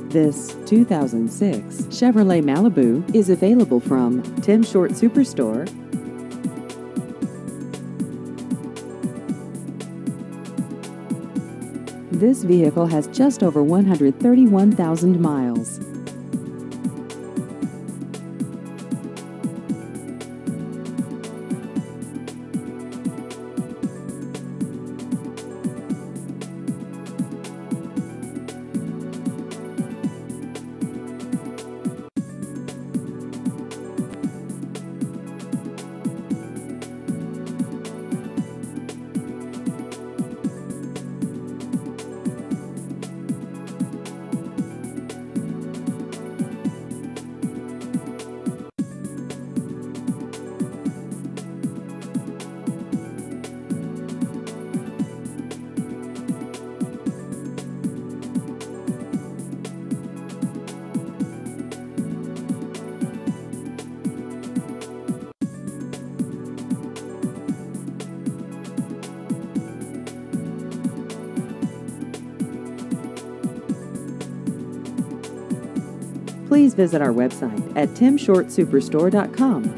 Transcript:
This 2006 Chevrolet Malibu is available from Tim Short Superstore. This vehicle has just over 131,000 miles. Please visit our website at timshortsuperstore.com.